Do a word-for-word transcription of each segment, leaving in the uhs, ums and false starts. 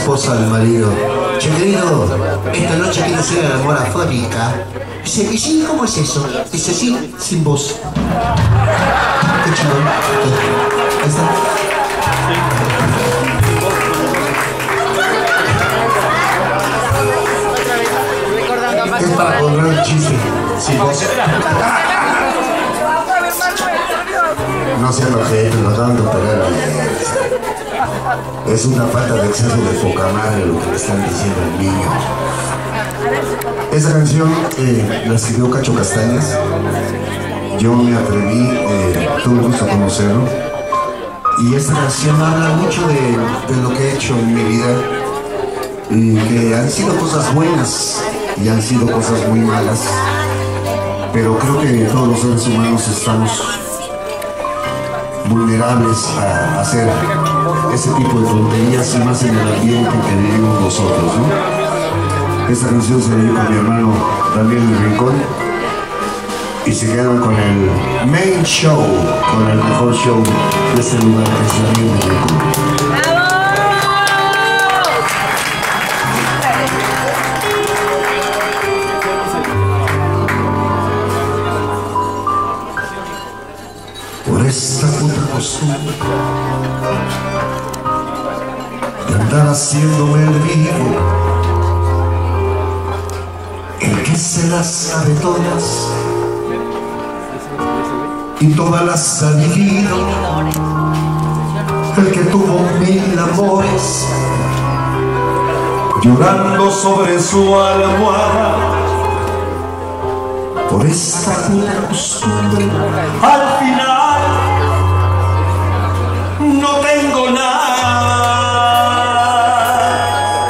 esposa al marido: che, querido, esta noche quiero hacer el amor afónica. Dice, ¿y sí? ¿Cómo es eso? Dice, sí, sin voz. Qué chingón. Ahí está. Es para poner un chiste sin voz. No sean objetos, nos acaban de operar ayer. Es una falta de exceso de poca madre lo que le están diciendo al niño. Esa canción eh, la escribió Cacho Castañas. Yo me atreví, eh, tuve el gusto de conocerlo. Y esta canción habla mucho de, de lo que he hecho en mi vida. Y que han sido cosas buenas y han sido cosas muy malas. Pero creo que todos los seres humanos estamos vulnerables a hacer ese tipo de tonterías, y más en el ambiente que vivimos nosotros, ¿no? Esta canción se la dio con mi hermano Daniel del Rincón y se quedaron con el main show, con el mejor show de este lugar, que es Daniel del Rincón. Por esta puta costumbre de andar haciéndome el vivo, el que se las sabe todas y todas las ha vivido, el que tuvo mil amores llorando sobre su almohada. Por esta puta costumbre al final no tengo nada.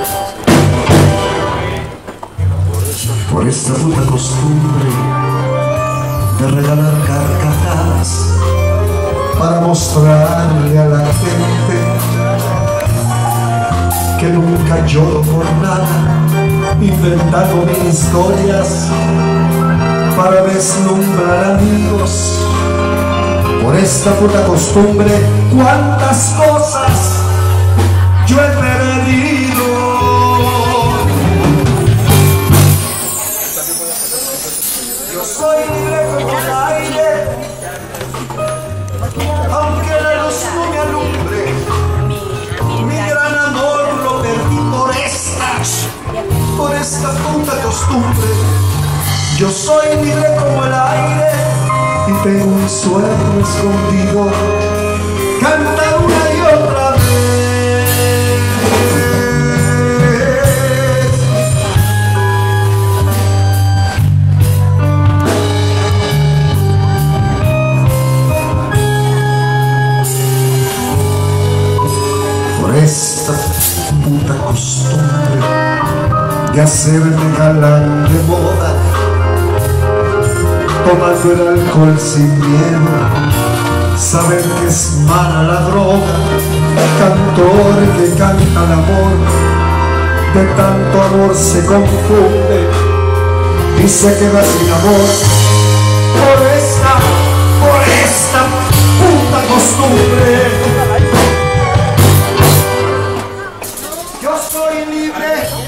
Por esta puta costumbre de regalar carcajadas para mostrarle a la gente que nunca lloro por nada, inventando mil historias para deslumbrar amigos. Por esta puta costumbre, cuántas cosas yo he perdido. Yo soy libre como el aire, aunque la luz no me alumbre. Mi gran amor lo perdí por esta, por esta puta costumbre. Yo soy libre como el aire y tengo un sueño escondido, cantar una y otra vez. Por esta puta costumbre de hacerme galán de moda, tomando el alcohol sin miedo, saber que es mala la droga, cantor que canta el amor, de tanto amor se confunde y se queda sin amor. Por esta, por esta puta costumbre, yo soy libre